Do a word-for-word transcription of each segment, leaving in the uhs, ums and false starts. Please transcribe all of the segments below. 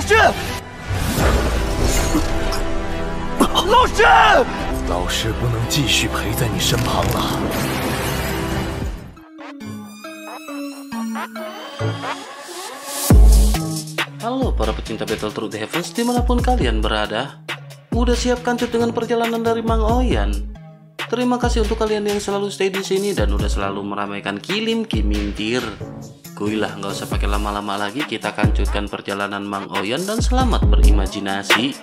老师，老师， 老师不能继续陪在你身旁了。 Halo para pecinta Battletoads Heavens dimanapun kalian berada. Udah siap kancut dengan perjalanan dari Mang Oyan? Terima kasih untuk kalian yang selalu stay di sini dan udah selalu meramaikan Kilim Kimintir. Kuilah nggak usah pakai lama-lama lagi, kita kancutkan perjalanan Mang Oyan dan selamat berimajinasi.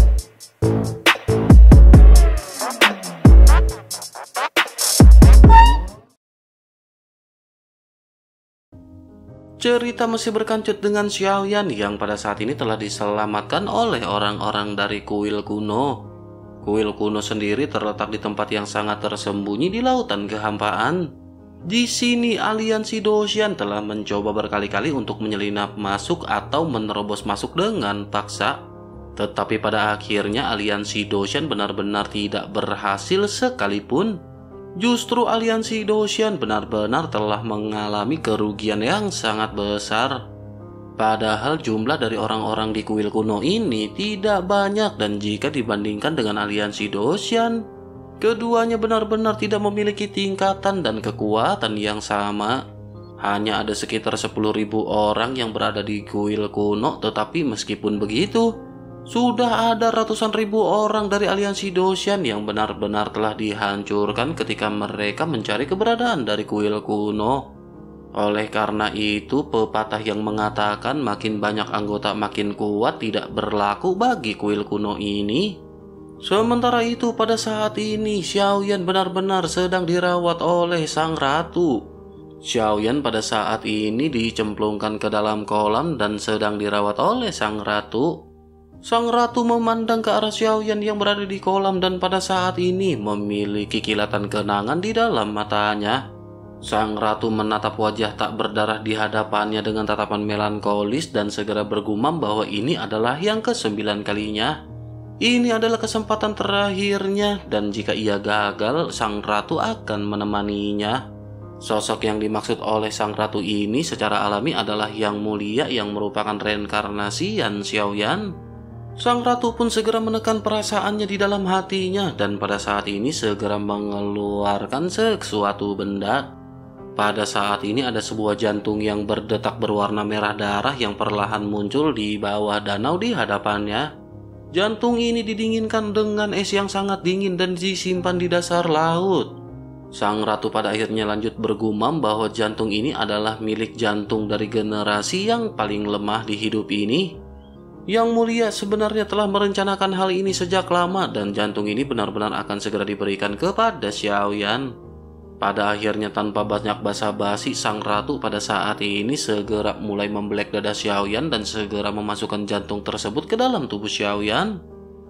Cerita masih berkancut dengan Xiaoyan yang pada saat ini telah diselamatkan oleh orang-orang dari kuil kuno. Kuil kuno sendiri terletak di tempat yang sangat tersembunyi di lautan kehampaan. Di sini aliansi Doshan telah mencoba berkali-kali untuk menyelinap masuk atau menerobos masuk dengan paksa. Tetapi pada akhirnya aliansi Doshan benar-benar tidak berhasil sekalipun. Justru aliansi Doshan benar-benar telah mengalami kerugian yang sangat besar. Padahal jumlah dari orang-orang di kuil kuno ini tidak banyak, dan jika dibandingkan dengan aliansi Doshan, keduanya benar-benar tidak memiliki tingkatan dan kekuatan yang sama. Hanya ada sekitar sepuluh ribu orang yang berada di kuil kuno, tetapi meskipun begitu, sudah ada ratusan ribu orang dari aliansi Doshan yang benar-benar telah dihancurkan ketika mereka mencari keberadaan dari kuil kuno. Oleh karena itu, pepatah yang mengatakan makin banyak anggota makin kuat tidak berlaku bagi kuil kuno ini. Sementara itu, pada saat ini Xiaoyan benar-benar sedang dirawat oleh sang ratu. Xiaoyan pada saat ini dicemplungkan ke dalam kolam dan sedang dirawat oleh sang ratu. Sang ratu memandang ke arah Xiaoyan yang berada di kolam dan pada saat ini memiliki kilatan kenangan di dalam matanya. Sang ratu menatap wajah tak berdarah di hadapannya dengan tatapan melankolis dan segera bergumam bahwa ini adalah yang kesembilan kalinya. Ini adalah kesempatan terakhirnya dan jika ia gagal, sang ratu akan menemaninya. Sosok yang dimaksud oleh sang ratu ini secara alami adalah Yang Mulia yang merupakan reinkarnasi Yan Xiaoyan. Sang ratu pun segera menekan perasaannya di dalam hatinya dan pada saat ini segera mengeluarkan sesuatu benda. Pada saat ini ada sebuah jantung yang berdetak berwarna merah darah yang perlahan muncul di bawah danau di hadapannya. Jantung ini didinginkan dengan es yang sangat dingin dan disimpan di dasar laut. Sang ratu pada akhirnya lanjut bergumam bahwa jantung ini adalah milik jantung dari generasi yang paling lemah di hidup ini. Yang Mulia sebenarnya telah merencanakan hal ini sejak lama dan jantung ini benar-benar akan segera diberikan kepada Xiaoyan. Pada akhirnya tanpa banyak basa-basi, sang ratu pada saat ini segera mulai membelek dada Xiaoyan dan segera memasukkan jantung tersebut ke dalam tubuh Xiaoyan.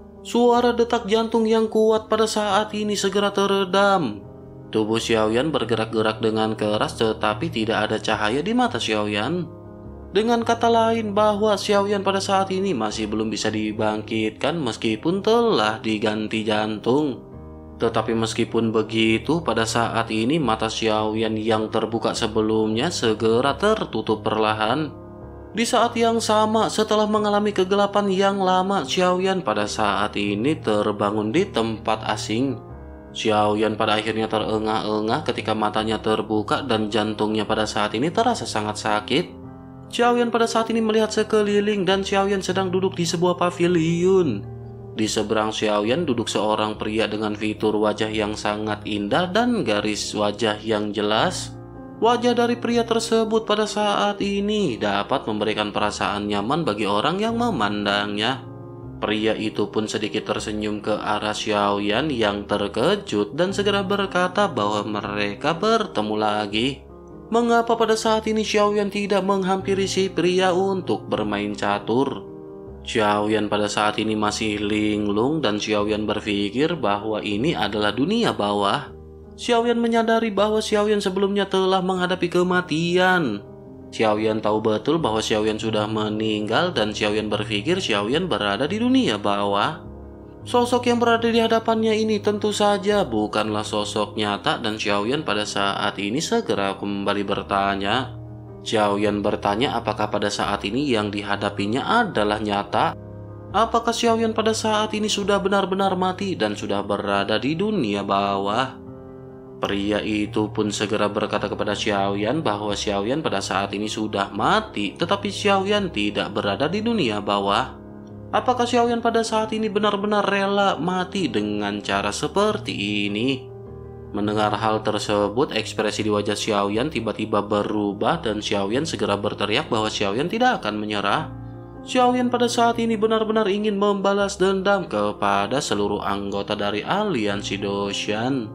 Suara detak jantung yang kuat pada saat ini segera teredam. Tubuh Xiaoyan bergerak-gerak dengan keras tetapi tidak ada cahaya di mata Xiaoyan. Dengan kata lain bahwa Xiaoyan pada saat ini masih belum bisa dibangkitkan meskipun telah diganti jantung. Tetapi meskipun begitu, pada saat ini mata Xiaoyan yang terbuka sebelumnya segera tertutup perlahan. Di saat yang sama, setelah mengalami kegelapan yang lama, Xiaoyan pada saat ini terbangun di tempat asing. Xiaoyan pada akhirnya terengah-engah ketika matanya terbuka dan jantungnya pada saat ini terasa sangat sakit. Xiaoyan pada saat ini melihat sekeliling dan Xiaoyan sedang duduk di sebuah paviliun. Di seberang Xiaoyan duduk seorang pria dengan fitur wajah yang sangat indah dan garis wajah yang jelas. Wajah dari pria tersebut pada saat ini dapat memberikan perasaan nyaman bagi orang yang memandangnya. Pria itu pun sedikit tersenyum ke arah Xiaoyan yang terkejut dan segera berkata bahwa mereka bertemu lagi. Mengapa pada saat ini Xiaoyan tidak menghampiri si pria untuk bermain catur? Xiaoyan pada saat ini masih linglung dan Xiaoyan berpikir bahwa ini adalah dunia bawah. Xiaoyan menyadari bahwa Xiaoyan sebelumnya telah menghadapi kematian. Xiaoyan tahu betul bahwa Xiaoyan sudah meninggal dan Xiaoyan berpikir Xiaoyan berada di dunia bawah. Sosok yang berada di hadapannya ini tentu saja bukanlah sosok nyata dan Xiaoyan pada saat ini segera kembali bertanya, Xiaoyan bertanya apakah pada saat ini yang dihadapinya adalah nyata. Apakah Xiaoyan pada saat ini sudah benar-benar mati dan sudah berada di dunia bawah? Pria itu pun segera berkata kepada Xiaoyan bahwa Xiaoyan pada saat ini sudah mati, tetapi Xiaoyan tidak berada di dunia bawah. Apakah Xiaoyan pada saat ini benar-benar rela mati dengan cara seperti ini? Mendengar hal tersebut, ekspresi di wajah Xiaoyan tiba-tiba berubah dan Xiaoyan segera berteriak bahwa Xiaoyan tidak akan menyerah. Xiaoyan pada saat ini benar-benar ingin membalas dendam kepada seluruh anggota dari aliansi Doshan.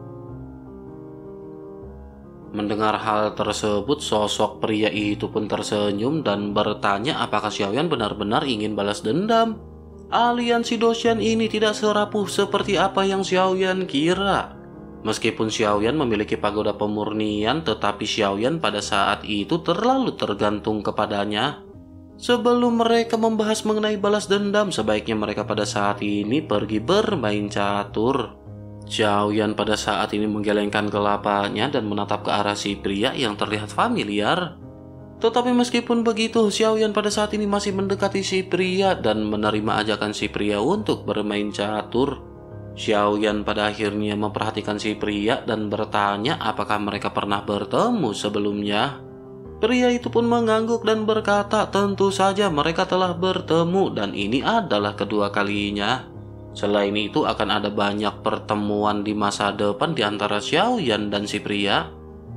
Mendengar hal tersebut, sosok pria itu pun tersenyum dan bertanya apakah Xiaoyan benar-benar ingin balas dendam. Aliansi Doshan ini tidak serapuh seperti apa yang Xiaoyan kira. Meskipun Xiaoyan memiliki pagoda pemurnian, tetapi Xiaoyan pada saat itu terlalu tergantung kepadanya. Sebelum mereka membahas mengenai balas dendam, sebaiknya mereka pada saat ini pergi bermain catur. Xiaoyan pada saat ini menggelengkan kelapanya dan menatap ke arah si pria yang terlihat familiar. Tetapi meskipun begitu, Xiaoyan pada saat ini masih mendekati si pria dan menerima ajakan si pria untuk bermain catur. Xiaoyan pada akhirnya memperhatikan si pria dan bertanya apakah mereka pernah bertemu sebelumnya. Pria itu pun mengangguk dan berkata tentu saja mereka telah bertemu dan ini adalah kedua kalinya. Selain itu akan ada banyak pertemuan di masa depan di antara Xiaoyan dan si pria.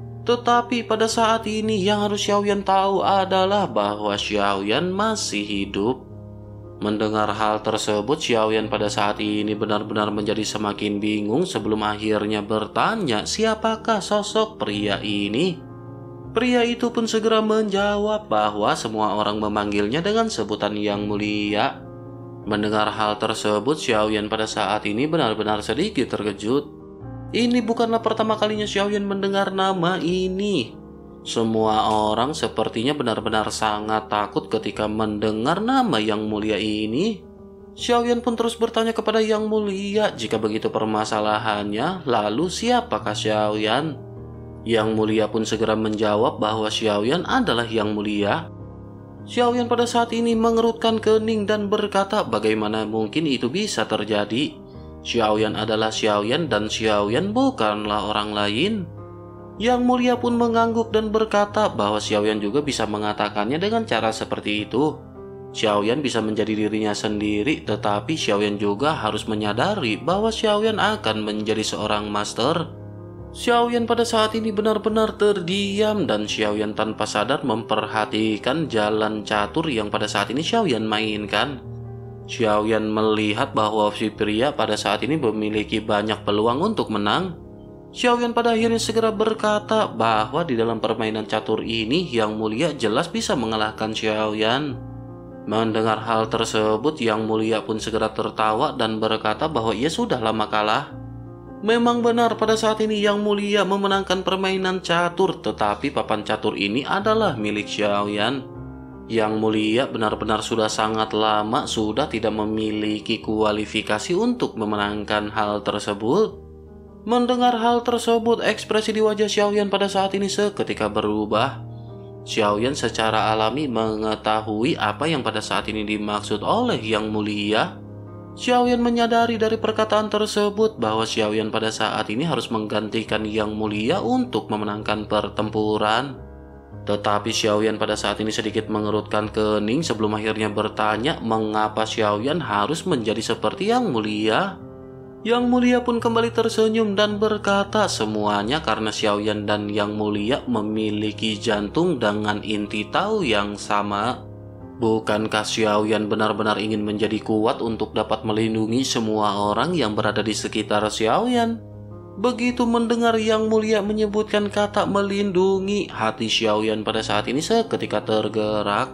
Tetapi pada saat ini yang harus Xiaoyan tahu adalah bahwa Xiaoyan masih hidup. Mendengar hal tersebut, Xiaoyan pada saat ini benar-benar menjadi semakin bingung sebelum akhirnya bertanya siapakah sosok pria ini. Pria itu pun segera menjawab bahwa semua orang memanggilnya dengan sebutan Yang Mulia. Mendengar hal tersebut, Xiaoyan pada saat ini benar-benar sedikit terkejut. Ini bukanlah pertama kalinya Xiaoyan mendengar nama ini. Semua orang sepertinya benar-benar sangat takut ketika mendengar nama Yang Mulia ini. Xiaoyan pun terus bertanya kepada Yang Mulia, jika begitu permasalahannya, lalu siapakah Xiaoyan? Yang Mulia pun segera menjawab bahwa Xiaoyan adalah Yang Mulia. Xiaoyan pada saat ini mengerutkan kening dan berkata bagaimana mungkin itu bisa terjadi. Xiaoyan adalah Xiaoyan dan Xiaoyan bukanlah orang lain. Yang Mulia pun mengangguk dan berkata bahwa Xiaoyan juga bisa mengatakannya dengan cara seperti itu. Xiaoyan bisa menjadi dirinya sendiri, tetapi Xiaoyan juga harus menyadari bahwa Xiaoyan akan menjadi seorang master. Xiaoyan pada saat ini benar-benar terdiam dan Xiaoyan tanpa sadar memperhatikan jalan catur yang pada saat ini Xiaoyan mainkan. Xiaoyan melihat bahwa si pria pada saat ini memiliki banyak peluang untuk menang. Xiaoyan pada akhirnya segera berkata bahwa di dalam permainan catur ini Yang Mulia jelas bisa mengalahkan Xiaoyan. Mendengar hal tersebut, Yang Mulia pun segera tertawa dan berkata bahwa ia sudah lama kalah. Memang benar pada saat ini Yang Mulia memenangkan permainan catur, tetapi papan catur ini adalah milik Xiaoyan. Yang Mulia benar-benar sudah sangat lama sudah tidak memiliki kualifikasi untuk memenangkan hal tersebut. Mendengar hal tersebut, ekspresi di wajah Xiaoyan pada saat ini seketika berubah. Xiaoyan secara alami mengetahui apa yang pada saat ini dimaksud oleh Yang Mulia. Xiaoyan menyadari dari perkataan tersebut bahwa Xiaoyan pada saat ini harus menggantikan Yang Mulia untuk memenangkan pertempuran. Tetapi Xiaoyan pada saat ini sedikit mengerutkan kening sebelum akhirnya bertanya mengapa Xiaoyan harus menjadi seperti Yang Mulia. Yang Mulia pun kembali tersenyum dan berkata semuanya karena Xiaoyan dan Yang Mulia memiliki jantung dengan inti tahu yang sama. Bukankah Xiaoyan benar-benar ingin menjadi kuat untuk dapat melindungi semua orang yang berada di sekitar Xiaoyan? Begitu mendengar Yang Mulia menyebutkan kata melindungi, hati Xiaoyan pada saat ini seketika tergerak.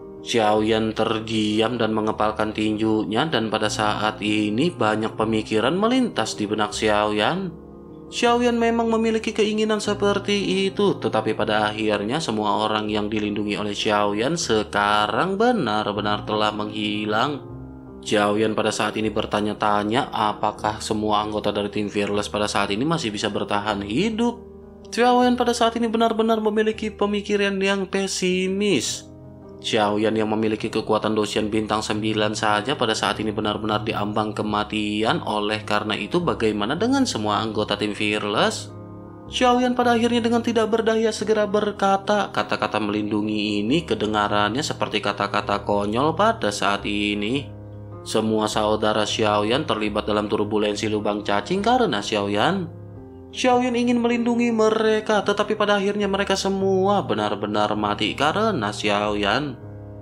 Xiaoyan terdiam dan mengepalkan tinjunya dan pada saat ini banyak pemikiran melintas di benak Xiaoyan. Xiaoyan memang memiliki keinginan seperti itu, tetapi pada akhirnya semua orang yang dilindungi oleh Xiaoyan sekarang benar-benar telah menghilang. Xiaoyan pada saat ini bertanya-tanya apakah semua anggota dari tim Fearless pada saat ini masih bisa bertahan hidup. Xiaoyan pada saat ini benar-benar memiliki pemikiran yang pesimis. Xiaoyan yang memiliki kekuatan dosian bintang sembilan saja pada saat ini benar-benar diambang kematian. Oleh karena itu, bagaimana dengan semua anggota tim Fearless? Xiaoyan pada akhirnya dengan tidak berdaya segera berkata, kata-kata melindungi ini kedengarannya seperti kata-kata konyol pada saat ini. Semua saudara Xiaoyan terlibat dalam turbulensi lubang cacing karena Xiaoyan. Xiaoyan ingin melindungi mereka, tetapi pada akhirnya mereka semua benar-benar mati karena Xiaoyan.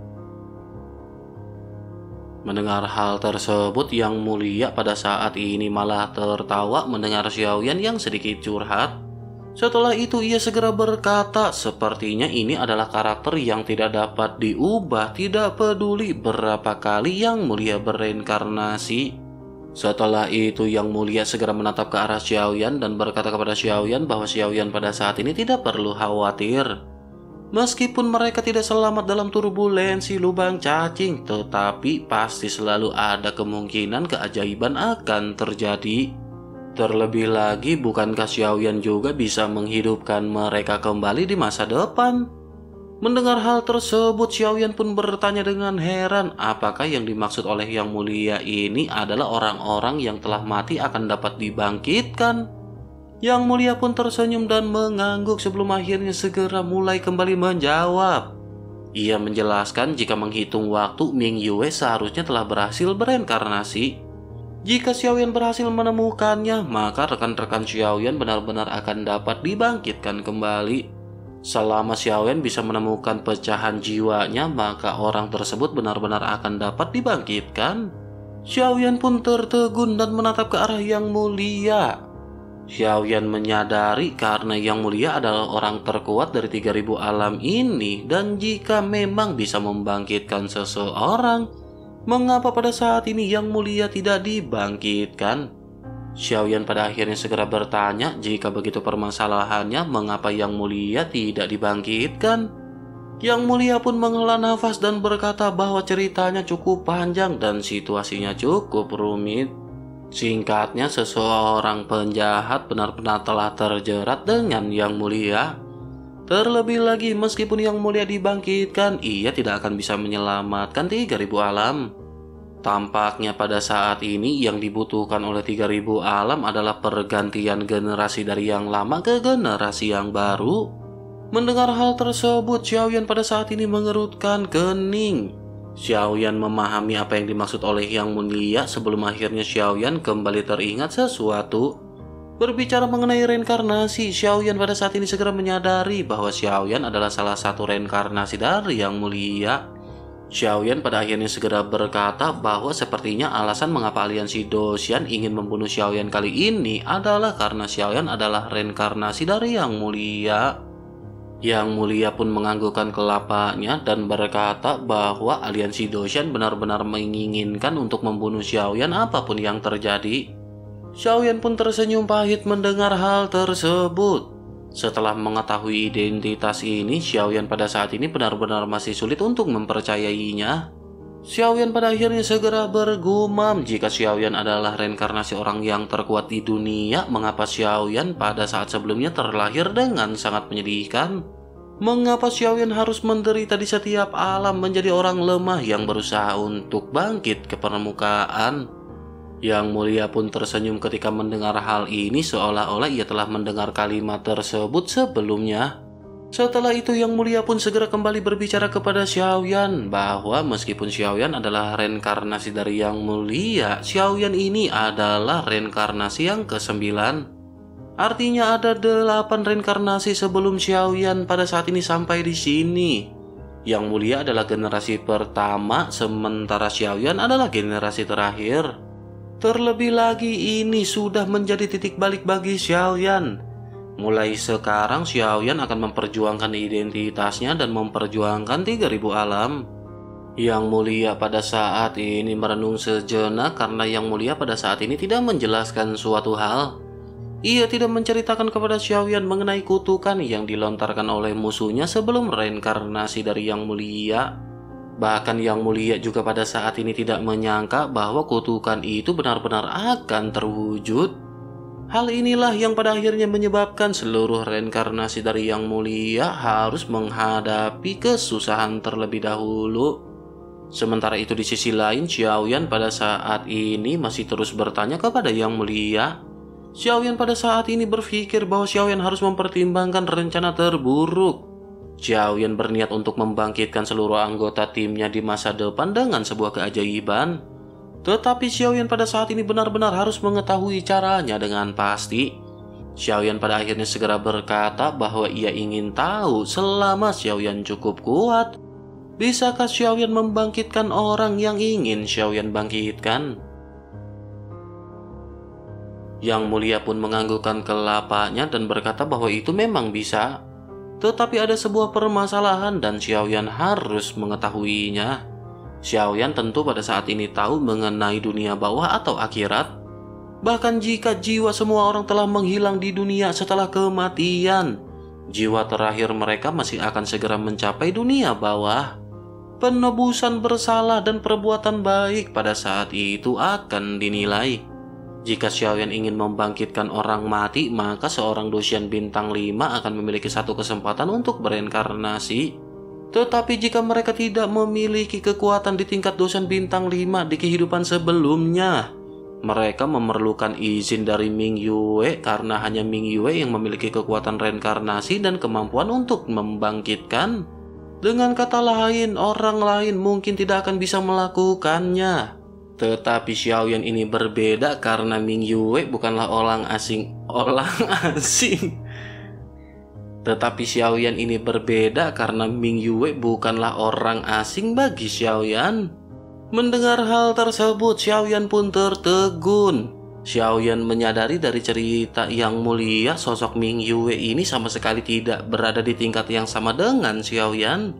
Mendengar hal tersebut, Yang Mulia pada saat ini malah tertawa mendengar Xiaoyan yang sedikit curhat. Setelah itu ia segera berkata, sepertinya ini adalah karakter yang tidak dapat diubah, tidak peduli berapa kali Yang Mulia bereinkarnasi. Setelah itu Yang Mulia segera menatap ke arah Xiaoyan dan berkata kepada Xiaoyan bahwa Xiaoyan pada saat ini tidak perlu khawatir. Meskipun mereka tidak selamat dalam turbulensi lubang cacing, tetapi pasti selalu ada kemungkinan keajaiban akan terjadi. Terlebih lagi, bukankah Xiaoyan juga bisa menghidupkan mereka kembali di masa depan? Mendengar hal tersebut, Xiaoyan pun bertanya dengan heran, apakah yang dimaksud oleh Yang Mulia ini adalah orang-orang yang telah mati akan dapat dibangkitkan? Yang Mulia pun tersenyum dan mengangguk sebelum akhirnya segera mulai kembali menjawab. Ia menjelaskan jika menghitung waktu, Ming Yue seharusnya telah berhasil bereinkarnasi. Jika Xiaoyan berhasil menemukannya, maka rekan-rekan Xiaoyan benar-benar akan dapat dibangkitkan kembali. Selama Xiaoyan bisa menemukan pecahan jiwanya, maka orang tersebut benar-benar akan dapat dibangkitkan. Xiaoyan pun tertegun dan menatap ke arah Yang Mulia. Xiaoyan menyadari karena Yang Mulia adalah orang terkuat dari tiga ribu alam ini, dan jika memang bisa membangkitkan seseorang, mengapa pada saat ini Yang Mulia tidak dibangkitkan? Xiaoyan pada akhirnya segera bertanya, jika begitu permasalahannya, mengapa Yang Mulia tidak dibangkitkan? Yang Mulia pun menghela nafas dan berkata bahwa ceritanya cukup panjang dan situasinya cukup rumit. Singkatnya, seseorang penjahat benar-benar telah terjerat dengan Yang Mulia. Terlebih lagi, meskipun Yang Mulia dibangkitkan, ia tidak akan bisa menyelamatkan tiga ribu alam. Tampaknya pada saat ini yang dibutuhkan oleh tiga ribu alam adalah pergantian generasi dari yang lama ke generasi yang baru. Mendengar hal tersebut, Xiaoyan pada saat ini mengerutkan kening. Xiaoyan memahami apa yang dimaksud oleh Yang Mulia sebelum akhirnya Xiaoyan kembali teringat sesuatu. Berbicara mengenai reinkarnasi, Xiaoyan pada saat ini segera menyadari bahwa Xiaoyan adalah salah satu reinkarnasi dari Yang Mulia. Xiaoyan pada akhirnya segera berkata bahwa sepertinya alasan mengapa aliansi Dosian ingin membunuh Xiaoyan kali ini adalah karena Xiaoyan adalah reinkarnasi dari Yang Mulia. Yang Mulia pun menganggukkan kelapanya dan berkata bahwa aliansi Dosian benar-benar menginginkan untuk membunuh Xiaoyan apapun yang terjadi. Xiaoyan pun tersenyum pahit mendengar hal tersebut. Setelah mengetahui identitas ini, Xiaoyan pada saat ini benar-benar masih sulit untuk mempercayainya. Xiaoyan pada akhirnya segera bergumam, jika Xiaoyan adalah reinkarnasi orang yang terkuat di dunia, mengapa Xiaoyan pada saat sebelumnya terlahir dengan sangat menyedihkan? Mengapa Xiaoyan harus menderita di setiap alam menjadi orang lemah yang berusaha untuk bangkit ke permukaan? Yang Mulia pun tersenyum ketika mendengar hal ini, seolah-olah ia telah mendengar kalimat tersebut sebelumnya. Setelah itu Yang Mulia pun segera kembali berbicara kepada Xiaoyan bahwa meskipun Xiaoyan adalah reinkarnasi dari Yang Mulia, Xiaoyan ini adalah reinkarnasi yang kesembilan. Artinya ada delapan reinkarnasi sebelum Xiaoyan pada saat ini sampai di sini. Yang Mulia adalah generasi pertama, sementara Xiaoyan adalah generasi terakhir. Terlebih lagi ini sudah menjadi titik balik bagi Xiaoyan. Mulai sekarang Xiaoyan akan memperjuangkan identitasnya dan memperjuangkan tiga ribu alam. Yang Mulia pada saat ini merenung sejenak karena Yang Mulia pada saat ini tidak menjelaskan suatu hal. Ia tidak menceritakan kepada Xiaoyan mengenai kutukan yang dilontarkan oleh musuhnya sebelum reinkarnasi dari Yang Mulia. Bahkan Yang Mulia juga pada saat ini tidak menyangka bahwa kutukan itu benar-benar akan terwujud. Hal inilah yang pada akhirnya menyebabkan seluruh reinkarnasi dari Yang Mulia harus menghadapi kesusahan terlebih dahulu. Sementara itu di sisi lain, Xiaoyan pada saat ini masih terus bertanya kepada Yang Mulia. Xiaoyan pada saat ini berpikir bahwa Xiaoyan harus mempertimbangkan rencana terburuk. Xiaoyan berniat untuk membangkitkan seluruh anggota timnya di masa depan dengan sebuah keajaiban. Tetapi Xiaoyan pada saat ini benar-benar harus mengetahui caranya dengan pasti. Xiaoyan pada akhirnya segera berkata bahwa ia ingin tahu selama Xiaoyan cukup kuat, bisakah Xiaoyan membangkitkan orang yang ingin Xiaoyan bangkitkan? Yang Mulia pun menganggukkan kelapanya dan berkata bahwa itu memang bisa. Tetapi ada sebuah permasalahan dan Xiaoyan harus mengetahuinya. Xiaoyan tentu pada saat ini tahu mengenai dunia bawah atau akhirat. Bahkan jika jiwa semua orang telah menghilang di dunia setelah kematian, jiwa terakhir mereka masih akan segera mencapai dunia bawah. Penebusan bersalah dan perbuatan baik pada saat itu akan dinilai. Jika Xiaoyan ingin membangkitkan orang mati, maka seorang Dosian bintang lima akan memiliki satu kesempatan untuk bereinkarnasi. Tetapi jika mereka tidak memiliki kekuatan di tingkat Dosian bintang lima di kehidupan sebelumnya, mereka memerlukan izin dari Ming Yue karena hanya Ming Yue yang memiliki kekuatan reinkarnasi dan kemampuan untuk membangkitkan. Dengan kata lain, orang lain mungkin tidak akan bisa melakukannya. Tetapi Xiaoyan ini berbeda karena Ming Yue bukanlah orang asing. Orang asing. Tetapi Xiaoyan ini berbeda karena Ming Yue bukanlah orang asing bagi Xiaoyan. Mendengar hal tersebut, Xiaoyan pun tertegun. Xiaoyan menyadari dari cerita Yang Mulia, sosok Ming Yue ini sama sekali tidak berada di tingkat yang sama dengan Xiaoyan.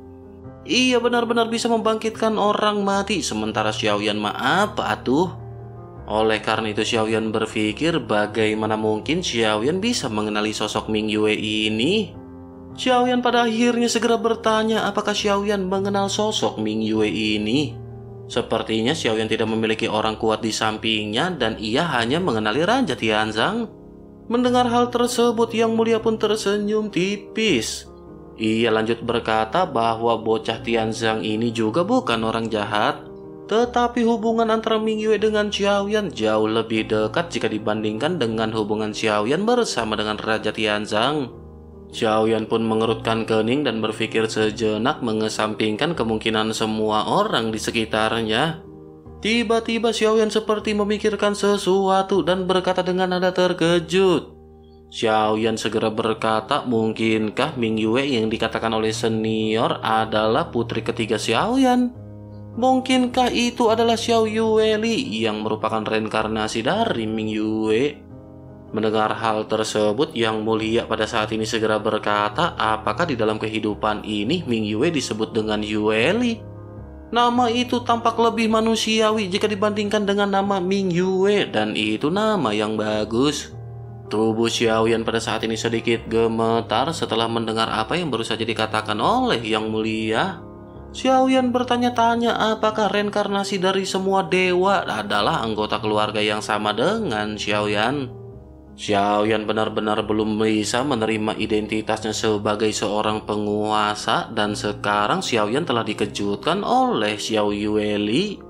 Ia benar-benar bisa membangkitkan orang mati, sementara Xiaoyan mah apa atuh? Oleh karena itu Xiaoyan berpikir bagaimana mungkin Xiaoyan bisa mengenali sosok Ming Yue ini. Xiaoyan pada akhirnya segera bertanya apakah Xiaoyan mengenal sosok Ming Yue ini. Sepertinya Xiaoyan tidak memiliki orang kuat di sampingnya dan ia hanya mengenali Raja Tianzang. Mendengar hal tersebut Yang Mulia pun tersenyum tipis. Ia lanjut berkata bahwa bocah Tianzang ini juga bukan orang jahat. Tetapi hubungan antara Ming Yue dengan Xiaoyan jauh lebih dekat jika dibandingkan dengan hubungan Xiaoyan bersama dengan Raja Tianzang. Xiaoyan pun mengerutkan kening dan berpikir sejenak mengesampingkan kemungkinan semua orang di sekitarnya. Tiba-tiba Xiaoyan seperti memikirkan sesuatu dan berkata dengan nada terkejut. Xiaoyan segera berkata, mungkinkah Ming Yue yang dikatakan oleh senior adalah putri ketiga Xiaoyan? Mungkinkah itu adalah Xiao Yueli yang merupakan reinkarnasi dari Ming Yue? Mendengar hal tersebut, Yang Mulia pada saat ini segera berkata, apakah di dalam kehidupan ini Ming Yue disebut dengan Yueli? Nama itu tampak lebih manusiawi jika dibandingkan dengan nama Ming Yue, dan itu nama yang bagus. Tubuh Xiaoyan pada saat ini sedikit gemetar setelah mendengar apa yang baru saja dikatakan oleh Yang Mulia. Xiaoyan bertanya-tanya apakah reinkarnasi dari semua dewa adalah anggota keluarga yang sama dengan Xiaoyan. Xiaoyan benar-benar belum bisa menerima identitasnya sebagai seorang penguasa dan sekarang Xiaoyan telah dikejutkan oleh Xiao Yueli.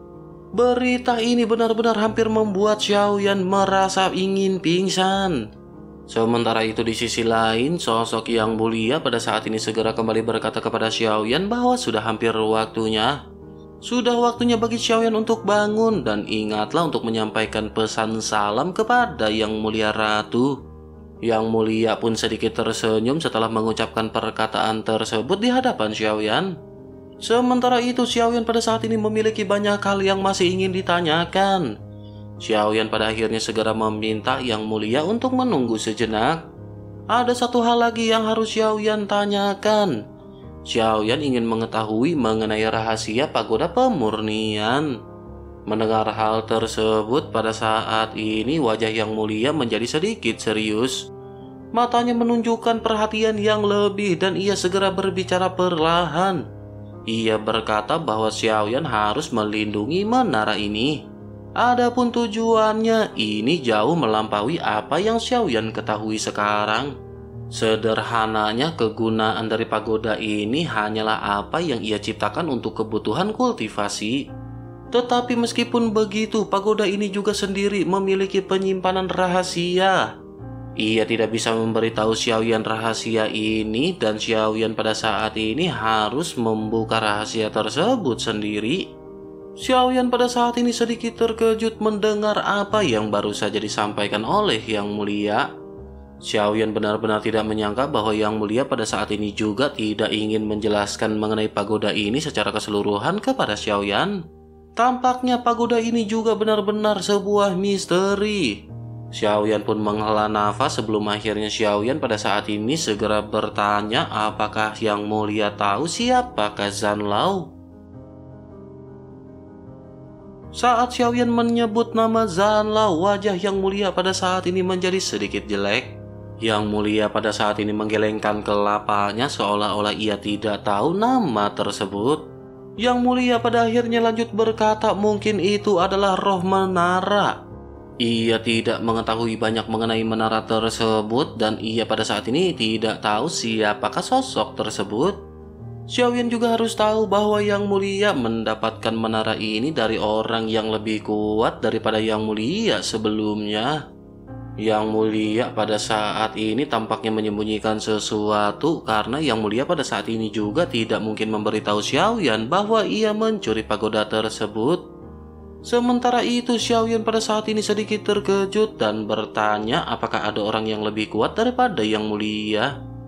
Berita ini benar-benar hampir membuat Xiaoyan merasa ingin pingsan. Sementara itu di sisi lain, sosok Yang Mulia pada saat ini segera kembali berkata kepada Xiaoyan bahwa sudah hampir waktunya. Sudah waktunya bagi Xiaoyan untuk bangun dan ingatlah untuk menyampaikan pesan salam kepada Yang Mulia Ratu. Yang Mulia pun sedikit tersenyum setelah mengucapkan perkataan tersebut di hadapan Xiaoyan. Sementara itu Xiaoyan pada saat ini memiliki banyak hal yang masih ingin ditanyakan. Xiaoyan pada akhirnya segera meminta Yang Mulia untuk menunggu sejenak. Ada satu hal lagi yang harus Xiaoyan tanyakan. Xiaoyan ingin mengetahui mengenai rahasia pagoda pemurnian. Mendengar hal tersebut pada saat ini wajah Yang Mulia menjadi sedikit serius. Matanya menunjukkan perhatian yang lebih dan ia segera berbicara perlahan. Ia berkata bahwa Xiaoyan harus melindungi menara ini. Adapun tujuannya ini jauh melampaui apa yang Xiaoyan ketahui sekarang. Sederhananya, kegunaan dari pagoda ini hanyalah apa yang ia ciptakan untuk kebutuhan kultivasi. Tetapi meskipun begitu, pagoda ini juga sendiri memiliki penyimpanan rahasia. Ia tidak bisa memberitahu Xiaoyan rahasia ini, dan Xiaoyan pada saat ini harus membuka rahasia tersebut sendiri. Xiaoyan pada saat ini sedikit terkejut mendengar apa yang baru saja disampaikan oleh Yang Mulia. Xiaoyan benar-benar tidak menyangka bahwa Yang Mulia pada saat ini juga tidak ingin menjelaskan mengenai pagoda ini secara keseluruhan kepada Xiaoyan. Tampaknya pagoda ini juga benar-benar sebuah misteri. Xiaoyan pun menghela nafas sebelum akhirnya Xiaoyan pada saat ini segera bertanya apakah Yang Mulia tahu siapakah Zanlao. Saat Xiaoyan menyebut nama Zanlao, wajah Yang Mulia pada saat ini menjadi sedikit jelek. Yang Mulia pada saat ini menggelengkan kelapanya seolah-olah ia tidak tahu nama tersebut. Yang Mulia pada akhirnya lanjut berkata mungkin itu adalah roh menara. Ia tidak mengetahui banyak mengenai menara tersebut dan ia pada saat ini tidak tahu siapakah sosok tersebut. Xiaoyan juga harus tahu bahwa Yang Mulia mendapatkan menara ini dari orang yang lebih kuat daripada Yang Mulia sebelumnya. Yang Mulia pada saat ini tampaknya menyembunyikan sesuatu karena Yang Mulia pada saat ini juga tidak mungkin memberitahu Xiaoyan bahwa ia mencuri pagoda tersebut. Sementara itu Xiaoyan pada saat ini sedikit terkejut dan bertanya apakah ada orang yang lebih kuat daripada Yang Mulia.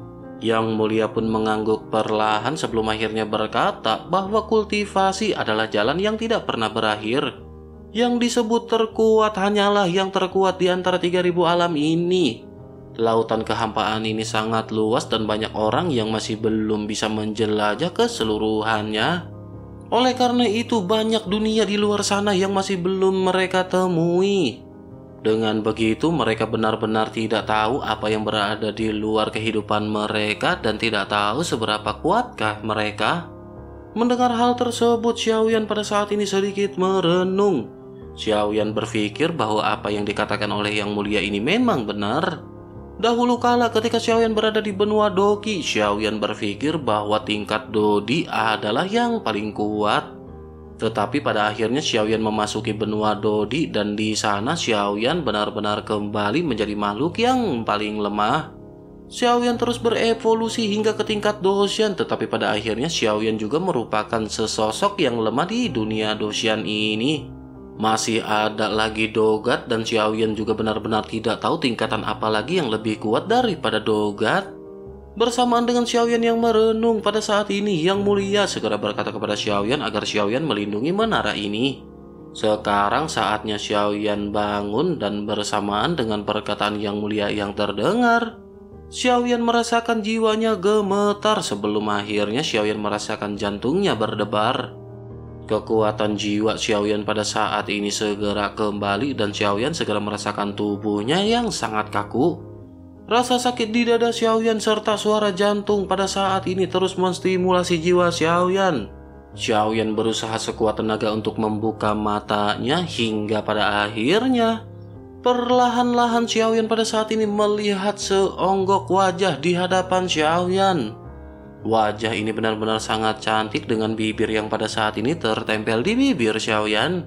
Yang Mulia pun mengangguk perlahan sebelum akhirnya berkata bahwa kultivasi adalah jalan yang tidak pernah berakhir. Yang disebut terkuat hanyalah yang terkuat di antara tiga ribu alam ini. Lautan kehampaan ini sangat luas dan banyak orang yang masih belum bisa menjelajah keseluruhannya. Oleh karena itu banyak dunia di luar sana yang masih belum mereka temui. Dengan begitu mereka benar-benar tidak tahu apa yang berada di luar kehidupan mereka dan tidak tahu seberapa kuatkah mereka. Mendengar hal tersebut, Xiaoyan pada saat ini sedikit merenung. Xiaoyan berpikir bahwa apa yang dikatakan oleh Yang Mulia ini memang benar. Dahulu kala ketika Xiaoyan berada di benua Doqi, Xiaoyan berpikir bahwa tingkat Dodi adalah yang paling kuat. Tetapi pada akhirnya Xiaoyan memasuki benua Dodi dan di sana Xiaoyan benar-benar kembali menjadi makhluk yang paling lemah. Xiaoyan terus berevolusi hingga ke tingkat Doshan, tetapi pada akhirnya Xiaoyan juga merupakan sesosok yang lemah di dunia Doshan ini. Masih ada lagi Dogat dan Xiaoyan juga benar-benar tidak tahu tingkatan apa lagi yang lebih kuat daripada Dogat. Bersamaan dengan Xiaoyan yang merenung pada saat ini, Yang Mulia segera berkata kepada Xiaoyan agar Xiaoyan melindungi menara ini. Sekarang saatnya Xiaoyan bangun dan bersamaan dengan perkataan Yang Mulia yang terdengar, Xiaoyan merasakan jiwanya gemetar sebelum akhirnya Xiaoyan merasakan jantungnya berdebar. Kekuatan jiwa Xiaoyan pada saat ini segera kembali dan Xiaoyan segera merasakan tubuhnya yang sangat kaku. Rasa sakit di dada Xiaoyan serta suara jantung pada saat ini terus menstimulasi jiwa Xiaoyan. Xiaoyan berusaha sekuat tenaga untuk membuka matanya hingga pada akhirnya perlahan-lahan Xiaoyan pada saat ini melihat seonggok wajah di hadapan Xiaoyan. Wajah ini benar-benar sangat cantik dengan bibir yang pada saat ini tertempel di bibir Xiaoyan.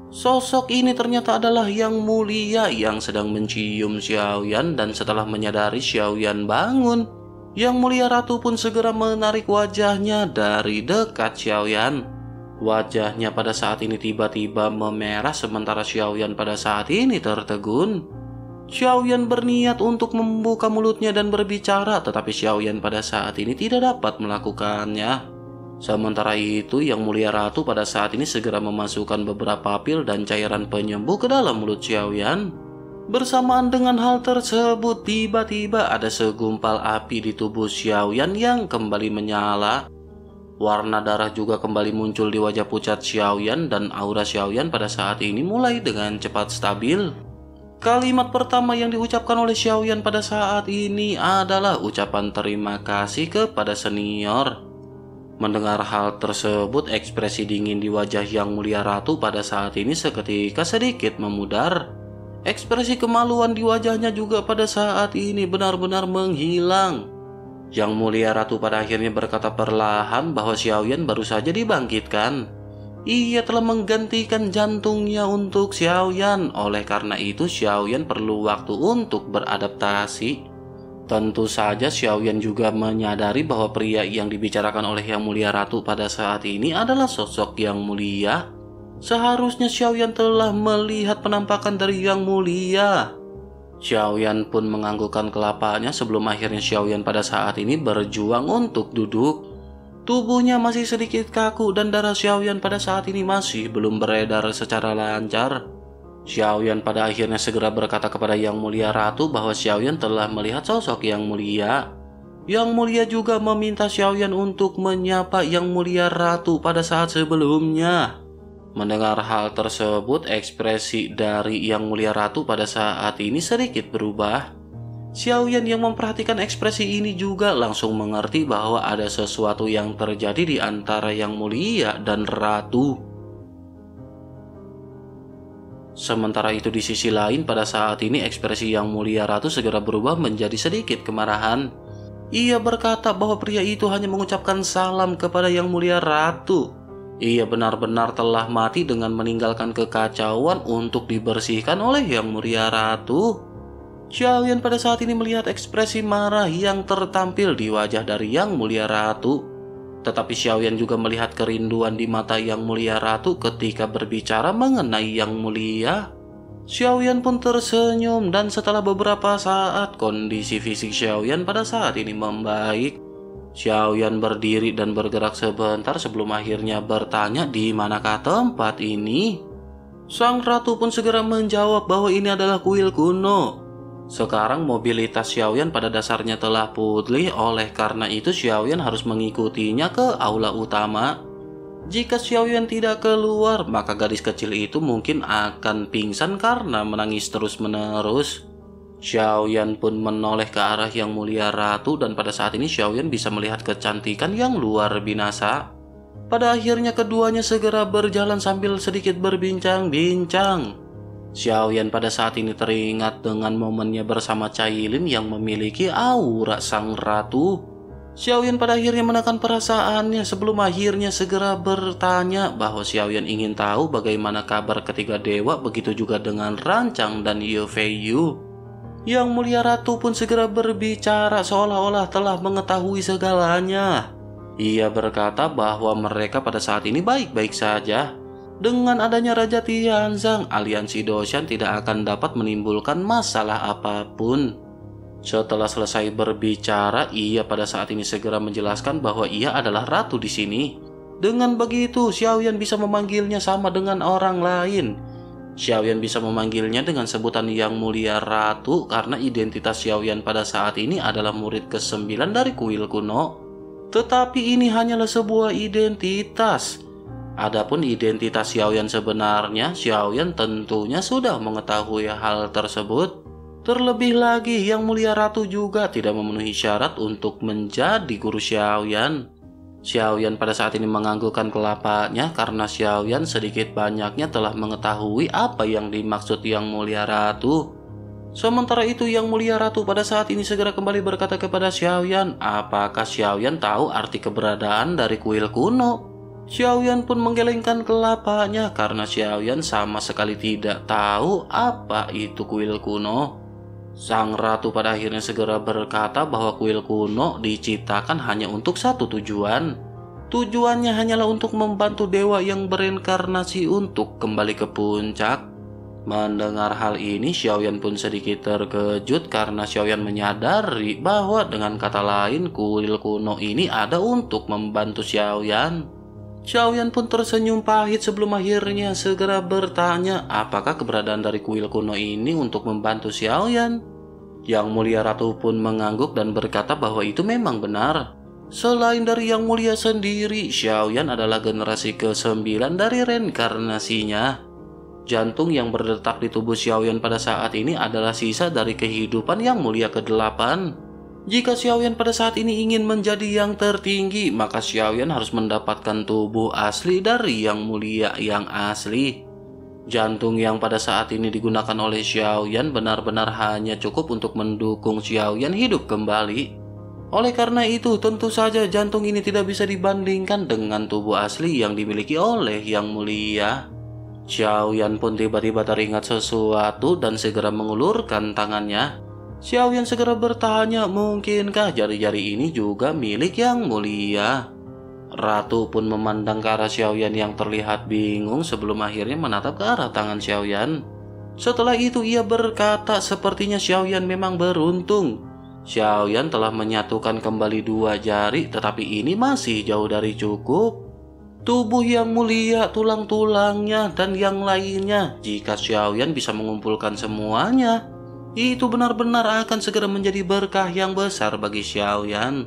Sosok ini ternyata adalah Yang Mulia yang sedang mencium Xiaoyan dan setelah menyadari Xiaoyan bangun, Yang Mulia Ratu pun segera menarik wajahnya dari dekat Xiaoyan. Wajahnya pada saat ini tiba-tiba memerah sementara Xiaoyan pada saat ini tertegun. Xiaoyan berniat untuk membuka mulutnya dan berbicara, tetapi Xiaoyan pada saat ini tidak dapat melakukannya. Sementara itu, Yang Mulia Ratu pada saat ini segera memasukkan beberapa pil dan cairan penyembuh ke dalam mulut Xiaoyan. Bersamaan dengan hal tersebut, tiba-tiba ada segumpal api di tubuh Xiaoyan yang kembali menyala. Warna darah juga kembali muncul di wajah pucat Xiaoyan dan aura Xiaoyan pada saat ini mulai dengan cepat stabil. Kalimat pertama yang diucapkan oleh Xiaoyan pada saat ini adalah ucapan terima kasih kepada senior. Mendengar hal tersebut, ekspresi dingin di wajah Yang Mulia Ratu pada saat ini seketika sedikit memudar. Ekspresi kemaluan di wajahnya juga pada saat ini benar-benar menghilang. Yang Mulia Ratu pada akhirnya berkata perlahan bahwa Xiaoyan baru saja dibangkitkan. Ia telah menggantikan jantungnya untuk Xiaoyan, oleh karena itu Xiaoyan perlu waktu untuk beradaptasi. Tentu saja Xiaoyan juga menyadari bahwa pria yang dibicarakan oleh Yang Mulia Ratu pada saat ini adalah sosok yang mulia. Seharusnya Xiaoyan telah melihat penampakan dari Yang Mulia. Xiaoyan pun menganggukkan kelapanya sebelum akhirnya Xiaoyan pada saat ini berjuang untuk duduk. Tubuhnya masih sedikit kaku dan darah Xiaoyan pada saat ini masih belum beredar secara lancar. Xiaoyan pada akhirnya segera berkata kepada Yang Mulia Ratu bahwa Xiaoyan telah melihat sosok Yang Mulia. Yang Mulia juga meminta Xiaoyan untuk menyapa Yang Mulia Ratu pada saat sebelumnya. Mendengar hal tersebut, ekspresi dari Yang Mulia Ratu pada saat ini sedikit berubah. Xiaoyan yang memperhatikan ekspresi ini juga langsung mengerti bahwa ada sesuatu yang terjadi di antara Yang Mulia dan Ratu. Sementara itu di sisi lain, pada saat ini ekspresi Yang Mulia Ratu segera berubah menjadi sedikit kemarahan. Ia berkata bahwa pria itu hanya mengucapkan salam kepada Yang Mulia Ratu. Ia benar-benar telah mati dengan meninggalkan kekacauan untuk dibersihkan oleh Yang Mulia Ratu. Xiaoyan pada saat ini melihat ekspresi marah yang tertampil di wajah dari Yang Mulia Ratu. Tetapi Xiaoyan juga melihat kerinduan di mata Yang Mulia Ratu ketika berbicara mengenai Yang Mulia. Xiaoyan pun tersenyum dan setelah beberapa saat kondisi fisik Xiaoyan pada saat ini membaik. Xiaoyan berdiri dan bergerak sebentar sebelum akhirnya bertanya di manakah tempat ini. Sang ratu pun segera menjawab bahwa ini adalah kuil kuno. Sekarang mobilitas Xiaoyan pada dasarnya telah pulih, oleh karena itu Xiaoyan harus mengikutinya ke aula utama. Jika Xiaoyan tidak keluar, maka gadis kecil itu mungkin akan pingsan karena menangis terus-menerus. Xiaoyan pun menoleh ke arah Yang Mulia Ratu dan pada saat ini Xiaoyan bisa melihat kecantikan yang luar binasa. Pada akhirnya keduanya segera berjalan sambil sedikit berbincang-bincang. Xiaoyan pada saat ini teringat dengan momennya bersama Cailin yang memiliki aura sang ratu. Xiaoyan pada akhirnya menekan perasaannya sebelum akhirnya segera bertanya bahwa Xiaoyan ingin tahu bagaimana kabar ketiga dewa, begitu juga dengan Rancang dan Ye Fei Yu. Yang Mulia Ratu pun segera berbicara seolah-olah telah mengetahui segalanya. Ia berkata bahwa mereka pada saat ini baik-baik saja. Dengan adanya Raja Tianzang, aliansi Doshan tidak akan dapat menimbulkan masalah apapun. Setelah selesai berbicara, ia pada saat ini segera menjelaskan bahwa ia adalah ratu di sini. Dengan begitu, Xiaoyan bisa memanggilnya sama dengan orang lain. Xiaoyan bisa memanggilnya dengan sebutan Yang Mulia Ratu karena identitas Xiaoyan pada saat ini adalah murid kesembilan dari kuil kuno. Tetapi ini hanyalah sebuah identitas. Adapun identitas Xiaoyan sebenarnya, Xiaoyan tentunya sudah mengetahui hal tersebut. Terlebih lagi, Yang Mulia Ratu juga tidak memenuhi syarat untuk menjadi guru Xiaoyan. Xiaoyan pada saat ini menganggukkan kelapanya karena Xiaoyan sedikit banyaknya telah mengetahui apa yang dimaksud Yang Mulia Ratu. Sementara itu Yang Mulia Ratu pada saat ini segera kembali berkata kepada Xiaoyan, apakah Xiaoyan tahu arti keberadaan dari kuil kuno? Xiaoyan pun menggelengkan kelapanya karena Xiaoyan sama sekali tidak tahu apa itu kuil kuno. Sang ratu pada akhirnya segera berkata bahwa kuil kuno diciptakan hanya untuk satu tujuan. Tujuannya hanyalah untuk membantu dewa yang bereinkarnasi untuk kembali ke puncak. Mendengar hal ini, Xiaoyan pun sedikit terkejut karena Xiaoyan menyadari bahwa dengan kata lain kuil kuno ini ada untuk membantu Xiaoyan. Xiaoyan pun tersenyum pahit sebelum akhirnya segera bertanya apakah keberadaan dari kuil kuno ini untuk membantu Xiaoyan. Yang Mulia Ratu pun mengangguk dan berkata bahwa itu memang benar. Selain dari Yang Mulia sendiri, Xiaoyan adalah generasi kesembilan dari reinkarnasinya. Jantung yang berdetak di tubuh Xiaoyan pada saat ini adalah sisa dari kehidupan Yang Mulia kedelapan. Jika Xiaoyan pada saat ini ingin menjadi yang tertinggi, maka Xiaoyan harus mendapatkan tubuh asli dari Yang Mulia yang asli. Jantung yang pada saat ini digunakan oleh Xiaoyan benar-benar hanya cukup untuk mendukung Xiaoyan hidup kembali. Oleh karena itu, tentu saja jantung ini tidak bisa dibandingkan dengan tubuh asli yang dimiliki oleh Yang Mulia. Xiaoyan pun tiba-tiba teringat sesuatu dan segera mengulurkan tangannya. Xiaoyan segera bertanya, mungkinkah jari-jari ini juga milik Yang Mulia? Ratu pun memandang ke arah Xiaoyan yang terlihat bingung sebelum akhirnya menatap ke arah tangan Xiaoyan. Setelah itu ia berkata, sepertinya Xiaoyan memang beruntung. Xiaoyan telah menyatukan kembali dua jari, tetapi ini masih jauh dari cukup. Tubuh Yang Mulia, tulang-tulangnya, dan yang lainnya, jika Xiaoyan bisa mengumpulkan semuanya, itu benar-benar akan segera menjadi berkah yang besar bagi Xiaoyan.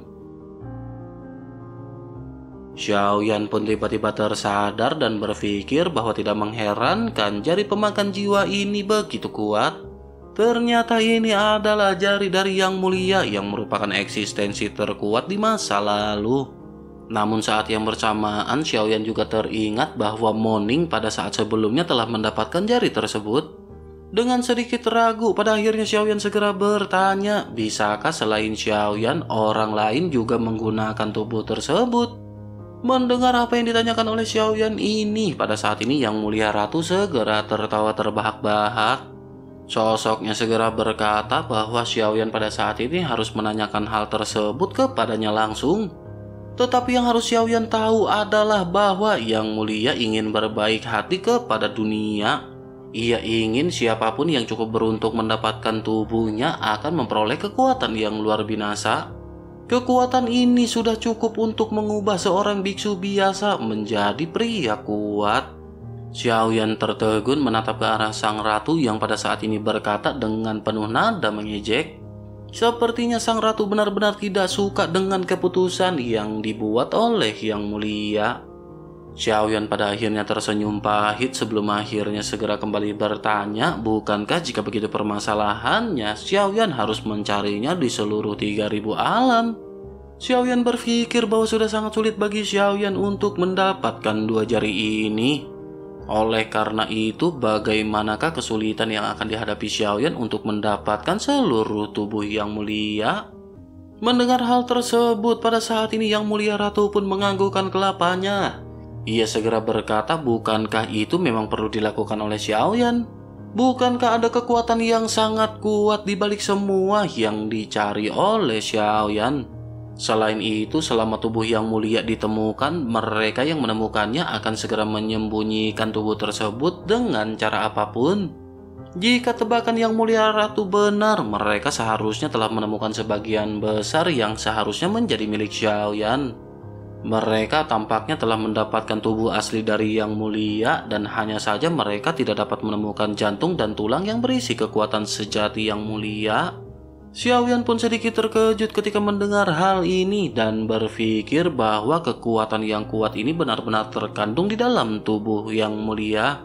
Xiaoyan pun tiba-tiba tersadar dan berpikir bahwa tidak mengherankan jari pemakan jiwa ini begitu kuat. Ternyata ini adalah jari dari Yang Mulia yang merupakan eksistensi terkuat di masa lalu. Namun saat yang bersamaan, Xiaoyan juga teringat bahwa Moning pada saat sebelumnya telah mendapatkan jari tersebut. Dengan sedikit ragu, pada akhirnya Xiaoyan segera bertanya, bisakah selain Xiaoyan, orang lain juga menggunakan tubuh tersebut? Mendengar apa yang ditanyakan oleh Xiaoyan ini, pada saat ini Yang Mulia Ratu segera tertawa terbahak-bahak. Sosoknya segera berkata bahwa Xiaoyan pada saat ini harus menanyakan hal tersebut kepadanya langsung. Tetapi yang harus Xiaoyan tahu adalah bahwa Yang Mulia ingin berbaik hati kepada dunia. Ia ingin siapapun yang cukup beruntung mendapatkan tubuhnya akan memperoleh kekuatan yang luar binasa. Kekuatan ini sudah cukup untuk mengubah seorang biksu biasa menjadi pria kuat. Xiaoyan tertegun menatap ke arah sang ratu yang pada saat ini berkata dengan penuh nada mengejek. Sepertinya sang ratu benar-benar tidak suka dengan keputusan yang dibuat oleh Yang Mulia. Xiaoyan pada akhirnya tersenyum pahit sebelum akhirnya segera kembali bertanya, bukankah jika begitu permasalahannya, Xiaoyan harus mencarinya di seluruh tiga ribu alam? Xiaoyan berpikir bahwa sudah sangat sulit bagi Xiaoyan untuk mendapatkan dua jari ini. Oleh karena itu, bagaimanakah kesulitan yang akan dihadapi Xiaoyan untuk mendapatkan seluruh tubuh Yang Mulia? Mendengar hal tersebut, pada saat ini Yang Mulia Ratu pun menganggukkan kelapanya. Ia segera berkata, bukankah itu memang perlu dilakukan oleh Xiaoyan? Bukankah ada kekuatan yang sangat kuat di balik semua yang dicari oleh Xiaoyan? Selain itu, selama tubuh Yang Mulia ditemukan, mereka yang menemukannya akan segera menyembunyikan tubuh tersebut dengan cara apapun. Jika tebakan Yang Mulia Ratu benar, mereka seharusnya telah menemukan sebagian besar yang seharusnya menjadi milik Xiaoyan. Mereka tampaknya telah mendapatkan tubuh asli dari Yang Mulia, dan hanya saja mereka tidak dapat menemukan jantung dan tulang yang berisi kekuatan sejati Yang Mulia. Xiaoyan pun sedikit terkejut ketika mendengar hal ini dan berpikir bahwa kekuatan yang kuat ini benar-benar terkandung di dalam tubuh Yang Mulia.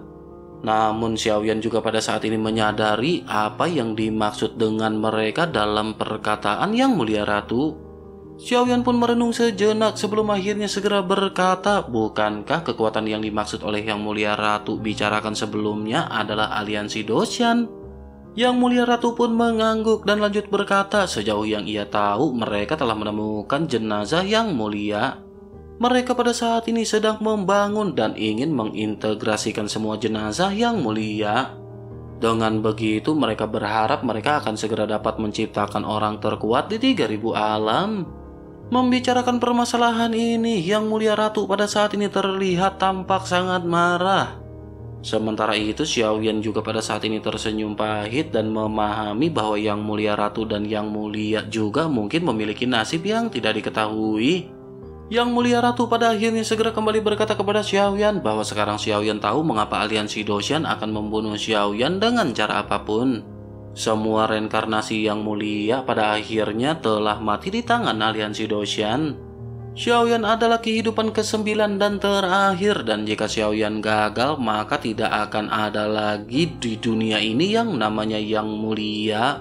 Namun Xiaoyan juga pada saat ini menyadari apa yang dimaksud dengan mereka dalam perkataan Yang Mulia Ratu. Xiaoyan pun merenung sejenak sebelum akhirnya segera berkata, bukankah kekuatan yang dimaksud oleh Yang Mulia Ratu bicarakan sebelumnya adalah aliansi Doshan? Yang Mulia Ratu pun mengangguk dan lanjut berkata, sejauh yang ia tahu mereka telah menemukan jenazah Yang Mulia. Mereka pada saat ini sedang membangun dan ingin mengintegrasikan semua jenazah Yang Mulia. Dengan begitu mereka berharap mereka akan segera dapat menciptakan orang terkuat di tiga ribu alam. Membicarakan permasalahan ini, Yang Mulia Ratu pada saat ini terlihat tampak sangat marah. Sementara itu, Xiaoyan juga pada saat ini tersenyum pahit dan memahami bahwa Yang Mulia Ratu dan Yang Mulia juga mungkin memiliki nasib yang tidak diketahui. Yang Mulia Ratu pada akhirnya segera kembali berkata kepada Xiaoyan bahwa sekarang Xiaoyan tahu mengapa aliansi Doshan akan membunuh Xiaoyan dengan cara apapun. Semua reinkarnasi Yang Mulia pada akhirnya telah mati di tangan aliansi Doshan. Xiaoyan adalah kehidupan kesembilan dan terakhir, dan jika Xiaoyan gagal maka tidak akan ada lagi di dunia ini yang namanya Yang Mulia.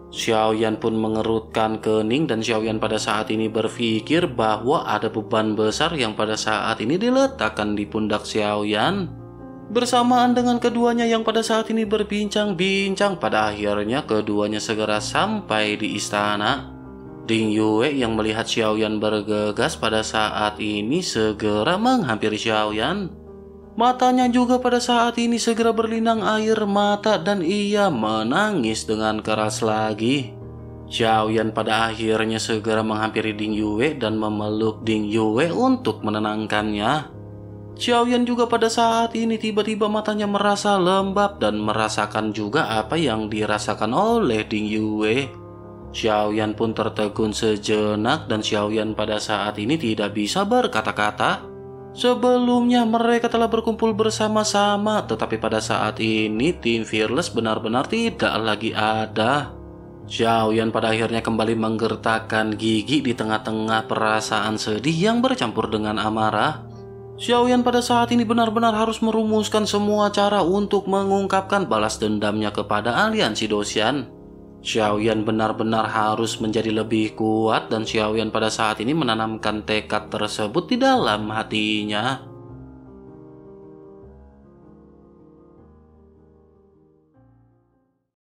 Xiaoyan pun mengerutkan kening dan Xiaoyan pada saat ini berpikir bahwa ada beban besar yang pada saat ini diletakkan di pundak Xiaoyan. Bersamaan dengan keduanya yang pada saat ini berbincang-bincang, pada akhirnya keduanya segera sampai di istana. Ding Yue yang melihat Xiaoyan bergegas pada saat ini segera menghampiri Xiaoyan. Matanya juga pada saat ini segera berlinang air mata dan ia menangis dengan keras lagi. Xiaoyan pada akhirnya segera menghampiri Ding Yue dan memeluk Ding Yue untuk menenangkannya. Xiaoyan juga pada saat ini tiba-tiba matanya merasa lembab dan merasakan juga apa yang dirasakan oleh Ding Yue. Xiaoyan pun tertegun sejenak dan Xiaoyan pada saat ini tidak bisa berkata-kata. Sebelumnya mereka telah berkumpul bersama-sama, tetapi pada saat ini tim Fearless benar-benar tidak lagi ada. Xiaoyan pada akhirnya kembali menggertakkan gigi di tengah-tengah perasaan sedih yang bercampur dengan amarah. Xiaoyan pada saat ini benar-benar harus merumuskan semua cara untuk mengungkapkan balas dendamnya kepada aliansi Doshan. Xiaoyan benar-benar harus menjadi lebih kuat dan Xiaoyan pada saat ini menanamkan tekad tersebut di dalam hatinya.